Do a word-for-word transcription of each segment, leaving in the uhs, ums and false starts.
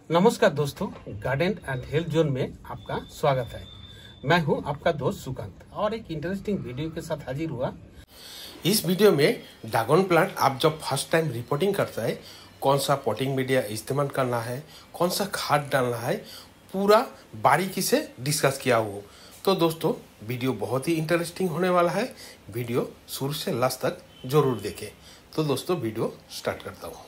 नमस्कार दोस्तों, garden and health zone में आपका स्वागत है। मैं हूं आपका दोस्त सुकांत और एक इंटरेस्टिंग वीडियो के साथ हाजिर हुआ। इस वीडियो में ड्रैगन प्लांट आप जब फर्स्ट टाइम रिपोर्टिंग करता है, कौन सा पॉटिंग मीडिया इस्तेमाल करना है, कौन सा खाद डालना है, पूरा बारीकी से डिस्कस किया हो। तो दोस्तों वीडियो बहुत ही इंटरेस्टिंग होने वाला है। वीडियो शुरू से लास्ट तक जरूर देखें। तो दोस्तों वीडियो स्टार्ट करता हूँ।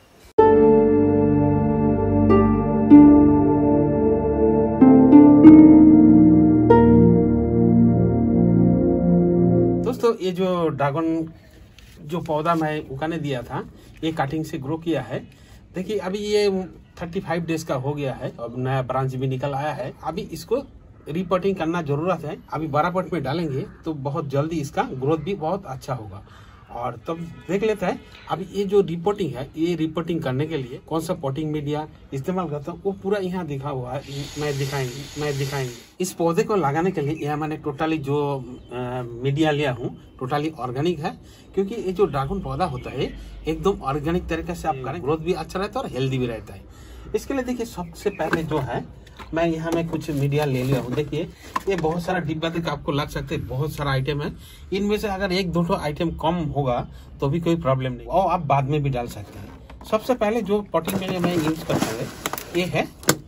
दोस्तों ये जो ड्रैगन जो पौधा मैं उगाने दिया था, ये कटिंग से ग्रो किया है। देखिए अभी ये पैंतीस डेज का हो गया है, अब नया ब्रांच भी निकल आया है। अभी इसको रिपोर्टिंग करना जरूरत है। अभी बारह पॉट में डालेंगे तो बहुत जल्दी इसका ग्रोथ भी बहुत अच्छा होगा। और तब देख लेते हैं अभी ये जो रिपोर्टिंग है, ये रिपोर्टिंग करने के लिए कौन सा पॉटिंग मीडिया इस्तेमाल करता हूँ वो पूरा यहाँ दिखा हुआ है। मैं दिखाएंगे मैं दिखाएंगे इस पौधे को लगाने के लिए यहाँ मैंने टोटली जो आ, मीडिया लिया हूँ टोटली ऑर्गेनिक है, क्योंकि ये जो ड्रैगन पौधा होता है एकदम ऑर्गेनिक तरीके से आप करें, ग्रोथ भी अच्छा रहता है और हेल्दी भी रहता है। इसके लिए देखिए सबसे पहले जो है मैं यहाँ में कुछ मीडिया ले लिया हूँ। देखिए ये बहुत सारा डिब्बा तक आपको लग सकते हैं, बहुत सारा आइटम है। इनमें से अगर एक दो आइटम कम होगा तो भी कोई प्रॉब्लम नहीं, और आप बाद में भी डाल सकते हैं। सबसे पहले जो पॉटिंग मीडिया मैं यूज करता हूँ ये है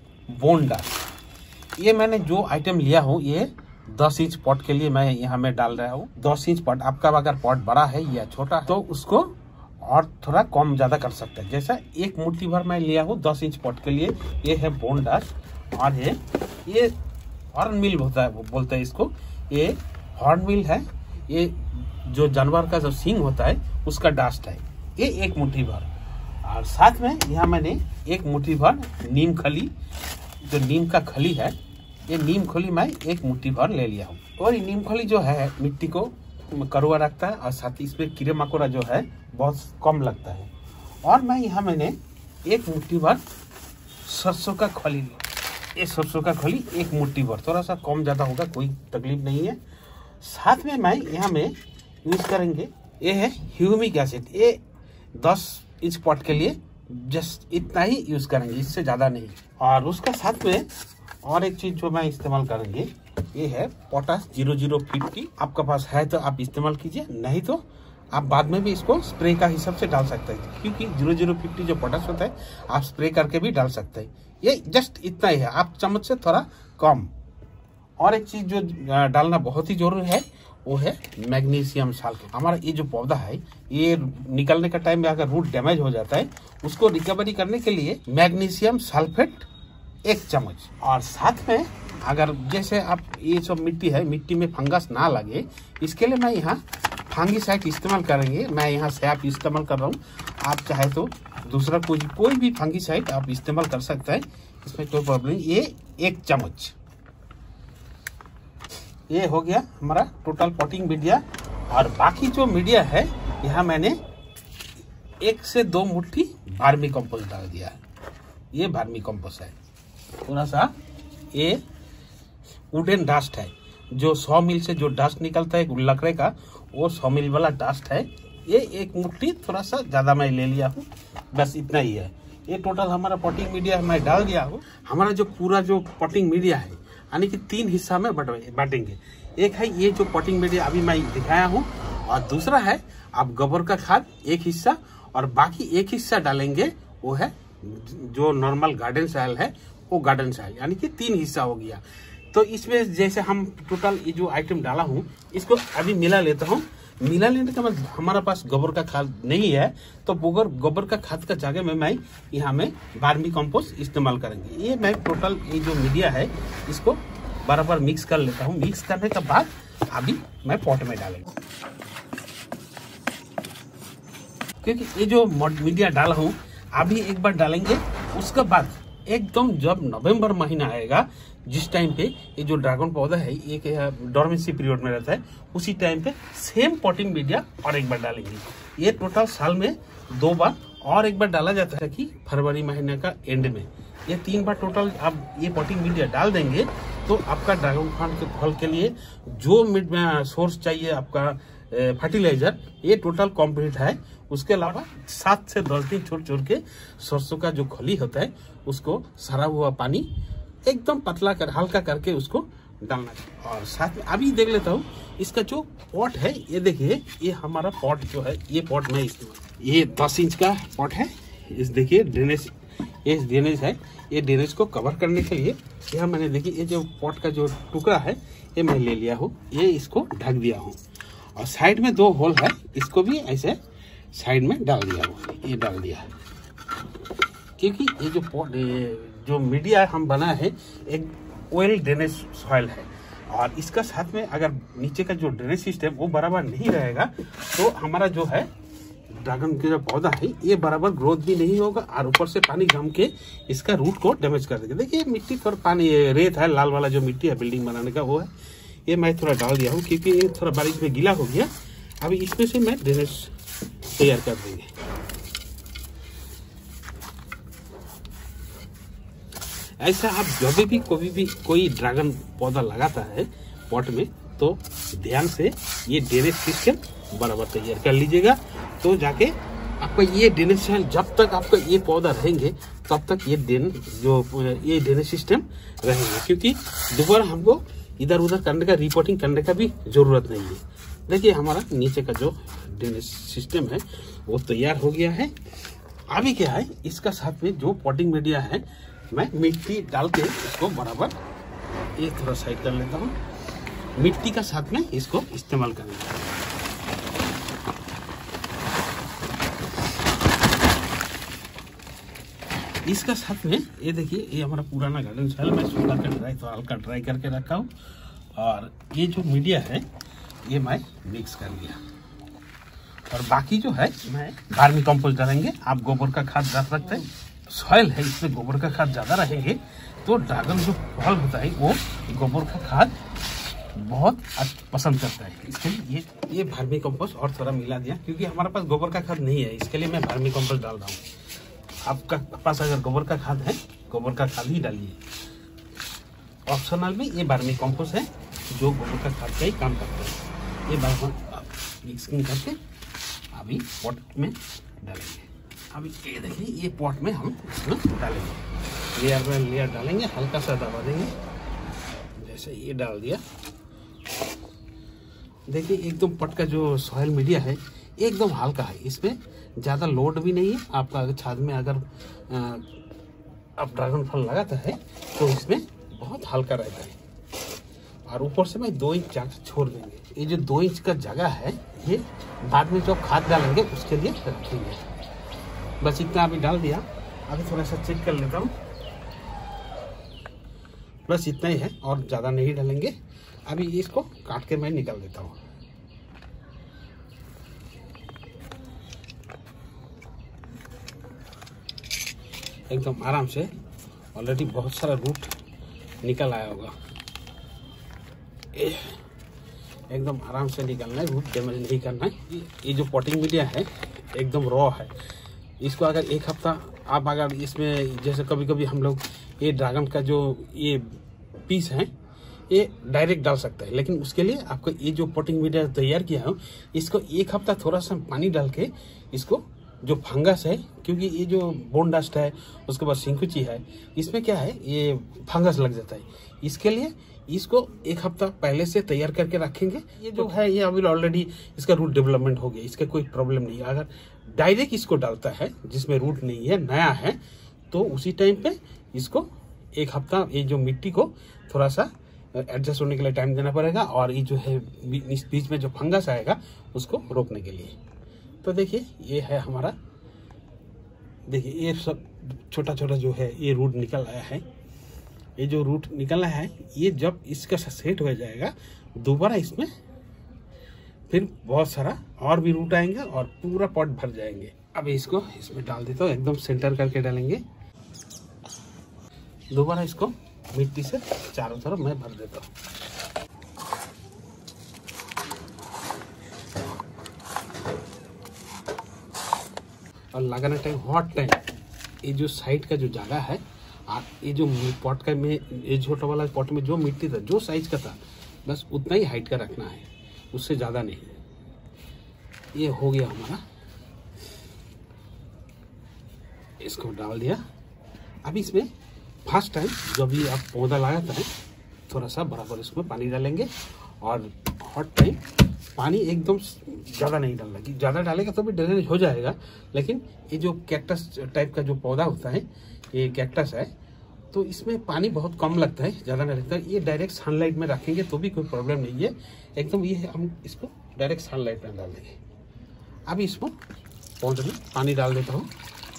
बोन डस्ट। ये मैंने जो आइटम लिया हूँ ये दस इंच पॉट के लिए मैं यहाँ में डाल रहा हूँ। दस इंच पॉट, आपका अगर पॉट बड़ा है या छोटा तो उसको और थोड़ा कम ज्यादा कर सकते हैं। जैसा एक मुट्ठी भर मैं लिया हूँ दस इंच पॉट के लिए। ये है बोन डस्ट और ये ये हॉर्न मिल होता है, वो बोलते हैं इसको। ये हॉर्न मिल है, ये जो जानवर का जो सींग होता है उसका डस्ट है। ये एक मुट्ठी भर, और साथ में यहाँ मैंने एक मुट्ठी भर नीम खली, जो नीम का खली है, ये नीम खली मैं एक मुट्ठी भर ले लिया हूँ। और ये नीम खली जो है मिट्टी को करुआ रखता है और साथ ही इसमें कीड़े मकोड़ा जो है बहुत कम लगता है। और मैं यहाँ मैंने एक मुट्ठी भर सरसों का खली लिया। ये सरसों का खली एक मुट्ठी भर, थोड़ा सा कम ज्यादा होगा, कोई तकलीफ नहीं है। साथ में मैं यहाँ में यूज करेंगे ये है ह्यूमिक एसिड। ये दस इंच पॉट के लिए जस्ट इतना ही यूज करेंगे, इससे ज्यादा नहीं। और उसका साथ में और एक चीज जो मैं इस्तेमाल करेंगे ये है पोटास जीरो जीरो फिफ्टी। आपके पास है तो आप इस्तेमाल कीजिए, नहीं तो आप बाद में भी इसको स्प्रे का हिसाब से डाल सकते हैं, क्योंकि जीरो जीरो फिफ्टी जो पोटास होता है आप स्प्रे करके भी डाल सकते हैं। ये जस्ट इतना ही है, आप चम्मच से थोड़ा कम। और एक चीज जो डालना बहुत ही जरूरी है वो है मैग्नीशियम सल्फेट। हमारा ये जो पौधा है ये निकलने का टाइम में अगर रूट डैमेज हो जाता है, उसको रिकवरी करने के लिए मैग्नीशियम सल्फेट एक चम्मच। और साथ में अगर जैसे आप ये सब मिट्टी है, मिट्टी में फंगस ना लगे, इसके लिए मैं यहाँ फंगीसाइड इस्तेमाल करेंगे। मैं यहाँ सैप इस्तेमाल कर रहा हूँ, आप चाहे तो दूसरा कोई कोई भी फंगीसाइड आप इस्तेमाल कर सकते हैं, इसमें कोई प्रॉब्लम नहीं। ये एक चम्मच, ये हो गया हमारा टोटल पॉटिंग मीडिया। और बाकी जो मीडिया है यहाँ मैंने एक से दो मुट्ठी वर्मी कंपोस्ट डाल दिया है। ये वर्मी कंपोस्ट है, थोड़ा सा ये वुडन डस्ट है, जो सौ मिल से जो डस्ट निकलता है लकड़े का, वो सौ मिल वाला डस्ट है। ये एक मुट्ठी, थोड़ा सा ज्यादा मैं ले लिया हूँ, बस इतना ही है। ये टोटल हमारा पॉटिंग मीडिया मैं डाल दिया हूँ। हमारा जो पूरा जो पॉटिंग मीडिया है यानी कि तीन हिस्सा में बांटेंगे। एक है ये जो पॉटिंग मीडिया अभी मैं दिखाया हूँ, और दूसरा है आप गोबर का खाद एक हिस्सा, और बाकी एक हिस्सा डालेंगे वो है जो नॉर्मल गार्डन सॉइल है, वो गार्डन सॉइल, यानी कि तीन हिस्सा हो गया। तो इसमें जैसे हम टोटल ये जो आइटम डाला हूँ इसको अभी मिला लेता हूँ। मिला लेने का मतलब हमारा पास गोबर का खाद नहीं है, तो गोबर गोबर का खाद का जगह में मैं यहाँ में वर्मी कंपोस्ट इस्तेमाल करेंगे। ये मैं टोटल ये जो मीडिया है इसको बराबर मिक्स कर लेता हूँ। मिक्स करने के बाद अभी मैं पॉट में डालेंगे, क्योंकि ये जो मीडिया डाला हूँ अभी एक बार डालेंगे, उसके बाद एकदम जब नवंबर महीना आएगा, जिस टाइम पे ये जो ड्रैगन पौधा है एक डोरमेंसी पीरियड में रहता है, उसी टाइम पे सेम पॉटिंग मीडिया और एक बार डालेंगे। ये टोटल साल में दो बार और एक बार डाला जाता है कि फरवरी महीने का एंड में। ये तीन बार टोटल आप ये पॉटिंग मीडिया डाल देंगे तो आपका ड्रैगन फ्रूट के फल के लिए जो सोर्स चाहिए आपका फर्टिलाइजर, ये टोटल कंप्लीट है। उसके अलावा सात से दस दिन छोड़ छोड़ के सरसों का जो खली होता है उसको सरा हुआ पानी एकदम पतला कर हल्का करके उसको डालना है। और साथ में अभी देख लेता हूँ इसका जो पॉट है, ये देखिए ये हमारा पॉट जो है, ये पॉट में इस्तेमाल, ये दस इंच का पॉट है। इस देखिए ड्रेनेज, ये ड्रेनेज है, ये ड्रेनेज को कवर करने के लिए यहाँ मैंने देखिए ये जो पॉट का जो टुकड़ा है ये मैं ले लिया हूँ, ये इसको ढक दिया हूँ। और साइड में दो होल है, इसको भी ऐसे साइड में डाल दिया हूँ, ये डाल दिया है। क्योंकि ये जो पॉट जो मीडिया हम बना है एक ऑयल ड्रेनेज सॉइल है, और इसका साथ में अगर नीचे का जो ड्रेनेज सिस्टम वो बराबर नहीं रहेगा तो हमारा जो है ड्रैगन का जो पौधा है ये बराबर ग्रोथ भी नहीं होगा, और ऊपर से पानी जम के इसका रूट को डैमेज कर देगा। देखिए मिट्टी थोड़ा पानी रेत है, लाल वाला जो मिट्टी है बिल्डिंग बनाने का वो है, ये मैं थोड़ा डाल दिया हूँ क्योंकि ये थोड़ा बारिश में गीला हो गया। अभी इसमें से मैं ड्रेनेज तैयार कर देंगे। ऐसा आप जब भी कोई भी कोई ड्रैगन पौधा लगाता है पॉट में तो ध्यान से ये ड्रेनेज सिस्टम बराबर तैयार कर लीजिएगा, तो जाके आपका ये ड्रेनेज जब तक आपका ये पौधा रहेंगे तब तक ये ड्रेन जो ये ड्रेनेज सिस्टम रहेंगे, क्योंकि दोबारा हमको इधर उधर करने का रिपोर्टिंग करने का भी जरूरत नहीं है। देखिए हमारा नीचे का जो ड्रेनेज सिस्टम है वो तैयार हो गया है। अभी क्या है इसका साथ में जो पॉटिंग मीडिया है मैं मिट्टी डाल के इसको बराबर ये थोड़ा साइड कर लेता हूँ, मिट्टी का साथ में इसको इस्तेमाल करेंगे। इसका साथ में ये देखिए ये हमारा पुराना गार्डन सॉइल मैं सूखा कर ड्राई तो हल्का ड्राई करके रखा हूँ, और ये जो मीडिया है ये मैं मिक्स कर लिया। और बाकी जो है मैं वर्मी कंपोस्ट डालेंगे, आप गोबर का खाद डाल सकते हैं। सॉइल है इसमें गोबर का खाद ज्यादा रहेंगे तो ड्रैगन जो फल होता है वो गोबर का खाद बहुत पसंद करता है। इसके लिए ये ये वर्मी कंपोस्ट और थोड़ा मिला दिया, क्योंकि हमारे पास गोबर का खाद नहीं है, इसके लिए मैं वर्मी कंपोस्ट डाल रहा हूँ। आपका पास अगर गोबर का खाद है गोबर का खाद ही डालिए। ऑप्शनल में ये वर्मी कंपोस्ट है जो गोबर का खाद का ही काम करता है। ये बार मिक्सिंग करके अभी पॉट में डालेंगे। अभी ये देखिए ये पॉट में हम इसमें डालेंगे, लेयर बाय लेयर डालेंगे, हल्का सा दबा देंगे, जैसे ये डाल दिया। देखिए एकदम पॉट का जो सॉइल मीडिया है एकदम हल्का है, इसमें ज़्यादा लोड भी नहीं है। आपका अगर छाद में अगर आप ड्रैगन फल लगाता है तो इसमें बहुत हल्का रहता है। और ऊपर से मैं दो इंच जगह छोड़ देंगे। ये जो दो इंच का जगह है ये बाद में जो खाद डालेंगे उसके लिए रखेंगे। बस इतना अभी डाल दिया। अभी थोड़ा सा चेक कर लेता हूँ, बस इतना ही है और ज़्यादा नहीं डालेंगे। अभी इसको काट के मैं निकाल देता हूँ। एकदम आराम से, ऑलरेडी बहुत सारा रूट निकल आया होगा। एकदम आराम से निकलना है, रूट डैमेज नहीं करना है। ये जो पॉटिंग मीडिया है एकदम रॉ है, इसको अगर एक हफ्ता आप अगर इसमें जैसे कभी कभी हम लोग ये ड्रैगन का जो ये पीस है ये डायरेक्ट डाल सकते हैं, लेकिन उसके लिए आपको ये जो पॉटिंग मीडिया तैयार किया है इसको एक हफ्ता थोड़ा सा पानी डाल के इसको जो फंगस है, क्योंकि ये जो बोन डस्ट है उसके बाद सिंकुची है, इसमें क्या है ये फंगस लग जाता है। इसके लिए इसको एक हफ्ता पहले से तैयार करके रखेंगे। ये जो है ये अभी ऑलरेडी इसका रूट डेवलपमेंट हो गया, इसका कोई प्रॉब्लम नहीं है। अगर डायरेक्ट इसको डालता है जिसमें रूट नहीं है, नया है, तो उसी टाइम पे इसको एक हफ्ता ये जो मिट्टी को थोड़ा सा एडजस्ट होने के लिए टाइम देना पड़ेगा, और ये जो है इस बीच में जो फंगस आएगा उसको रोकने के लिए। तो देखिए ये है हमारा, देखिए ये सब छोटा छोटा जो है ये रूट निकल आया है। ये जो रूट निकल आया है ये जब इसका सेट हो जाएगा दोबारा इसमें फिर बहुत सारा और भी रूट आएंगे और पूरा पॉट भर जाएंगे। अब इसको इसमें डाल देता हूँ, एकदम सेंटर करके डालेंगे। दोबारा इसको मिट्टी से चारों तरफ मैं भर देता हूँ। और लगाने टाइम हॉट टाइम ये जो साइड का जो जगह है, ये जो पॉट का में ये छोटा वाला पॉट में जो मिट्टी था जो साइज का था बस उतना ही हाइट का रखना है, उससे ज़्यादा नहीं। ये हो गया हमारा, इसको डाल दिया। अभी इसमें फर्स्ट टाइम जब ये आप पौधा लगाता है थोड़ा सा बराबर इसमें पानी डालेंगे और हॉट टाइम पानी एकदम ज़्यादा नहीं डालना, कि ज़्यादा डालेगा तो भी ड्रेनेज हो जाएगा। लेकिन ये जो कैक्टस टाइप का जो पौधा होता है, ये कैक्टस है, तो इसमें पानी बहुत कम लगता है, ज़्यादा नहीं लगता है। ये डायरेक्ट सनलाइट में रखेंगे तो भी कोई प्रॉब्लम नहीं है, एकदम ये हम इसको डायरेक्ट सनलाइट में डाल देंगे। अभी इसको पौधे में पानी डाल देता हूँ।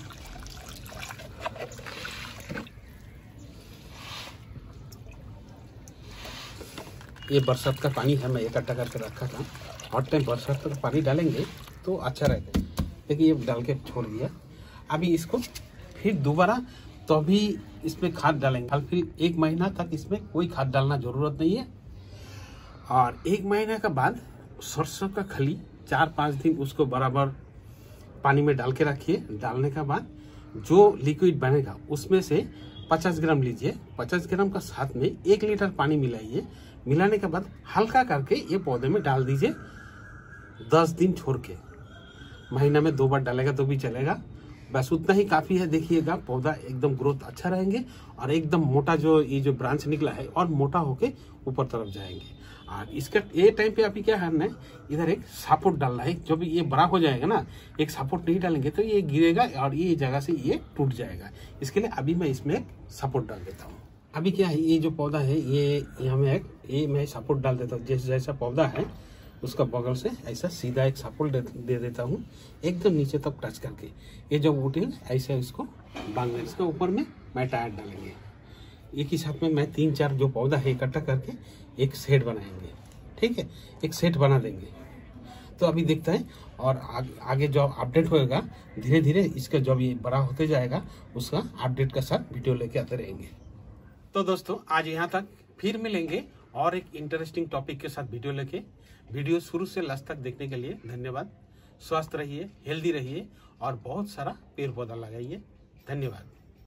ये बरसात का पानी है, मैं इकट्ठा करके रखा था। हर टाइम बरसात का पानी डालेंगे तो अच्छा रहता है। देखिए ये डाल के छोड़ दिया। अभी इसको फिर दोबारा तो अभी इसमें खाद डालेंगे। फिर एक महीना तक इसमें कोई खाद डालना जरूरत नहीं है। और एक महीने के बाद सरसों का खली चार पाँच दिन उसको बराबर पानी में डाल के रखिए। डालने के बाद जो लिक्विड बनेगा उसमें से पचास ग्राम लीजिए। पचास ग्राम का साथ में एक लीटर पानी मिलाइए। मिलाने के बाद हल्का करके ये पौधे में डाल दीजिए। दस दिन छोड़ के, महीना में दो बार डालेगा तो भी चलेगा। बस उतना ही काफ़ी है। देखिएगा पौधा एकदम ग्रोथ अच्छा रहेंगे और एकदम मोटा जो ये जो ब्रांच निकला है और मोटा होके ऊपर तरफ जाएंगे। और इसका ये टाइम पे अभी क्या करना है, इधर एक सपोर्ट डालना है। जब ये बड़ा हो जाएगा ना, एक सपोर्ट नहीं डालेंगे तो ये गिरेगा और ये जगह से ये टूट जाएगा। इसके लिए अभी मैं इसमें एक सपोर्ट डाल देता हूँ। अभी क्या है, ये जो पौधा है ये यहाँ में एक ये मैं सपोर्ट डाल देता हूँ। जैसे जैसा पौधा है उसका बगल से ऐसा सीधा एक सपोर्ट दे, दे देता हूँ, एकदम नीचे तक टच करके। ये जो बूटी ऐसे इसको बांध दें। इसके ऊपर में मैं टायर डालेंगे। एक ही साथ में मैं तीन चार जो पौधा है इकट्ठा करके एक सेट बनाएंगे। ठीक है, एक सेट बना देंगे। तो अभी देखता है और आग, आगे जो अपडेट होएगा धीरे धीरे इसका जब ये बड़ा होते जाएगा उसका अपडेट का साथ वीडियो लेके आते रहेंगे। तो दोस्तों आज यहाँ तक, फिर मिलेंगे और एक इंटरेस्टिंग टॉपिक के साथ वीडियो लेके। वीडियो शुरू से लास्ट तक देखने के लिए धन्यवाद। स्वस्थ रहिए, हेल्दी रहिए और बहुत सारा पेड़ पौधा लगाइए। धन्यवाद।